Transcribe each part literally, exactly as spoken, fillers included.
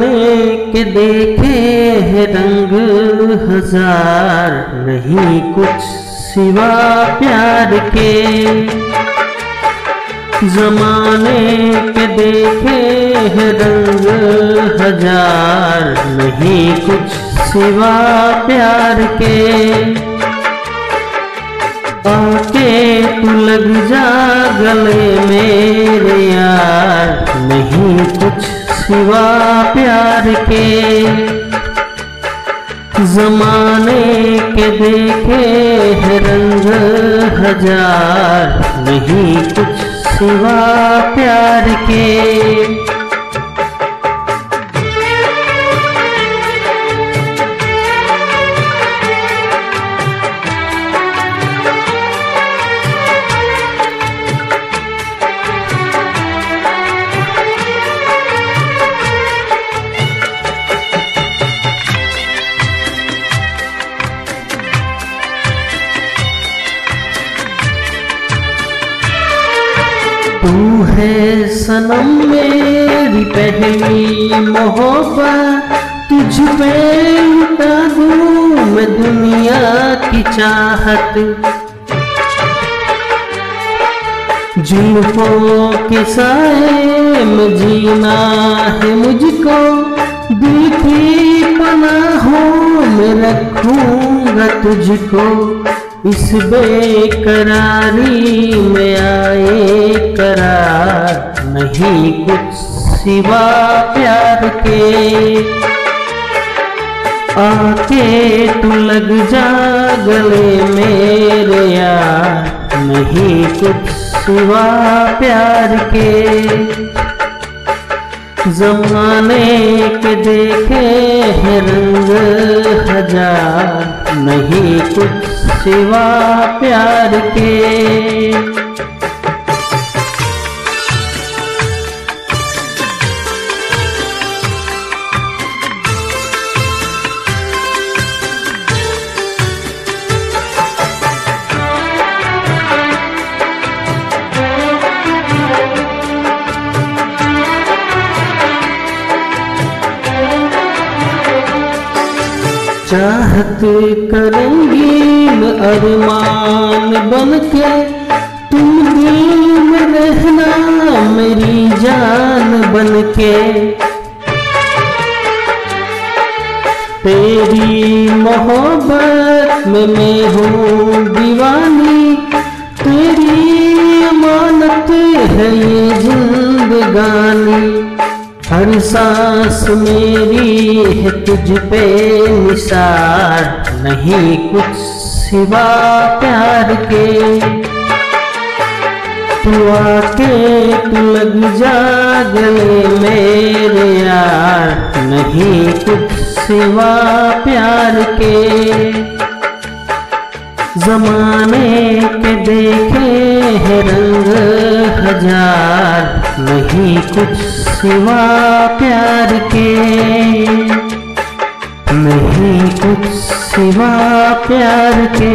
के देखे हैं रंग हजार, नहीं कुछ सिवा प्यार के। जमाने के देखे हैं रंग हजार, नहीं कुछ सिवा प्यार के। आके तू लग जा गले मेरे यार, नहीं कुछ सिवा प्यार के। जमाने के देखे हैं रंग हजार, नहीं कुछ सिवा प्यार के। तू है सनम मेरी पहली मोहब्बत, तुझ पे लुटा दूं मैं दुनिया की चाहत। जुल्फों के साए में जीना है मुझको, दिल की पनाहों में रखूंगा तुझको। इस बेकरारी में आए करार, नहीं कुछ सिवा प्यार के। आके तू लग जा गले मेरे यार, नहीं कुछ सिवा प्यार के। जमाने के देखे हैं रंग हजार, नहीं कुछ सिवा प्यार के। चाहत करेंगी अरमान बनके, तुम दिल में रहना मेरी जान बनके। तेरी मोहब्बत में मैं हूँ दीवानी, तेरी अमानत है ये जिंदगानी। हर सांस मेरी है तुझ पे निसार, नहीं कुछ सिवा प्यार के। तू आके तू लग जा गले मेरे यार, नहीं कुछ सिवा प्यार के। जमाने के देखे हैं रंग हजार, नहीं कुछ सिवा प्यार के। नहीं कुछ सिवा प्यार के,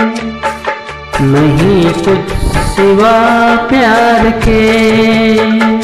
नहीं कुछ सिवा प्यार के।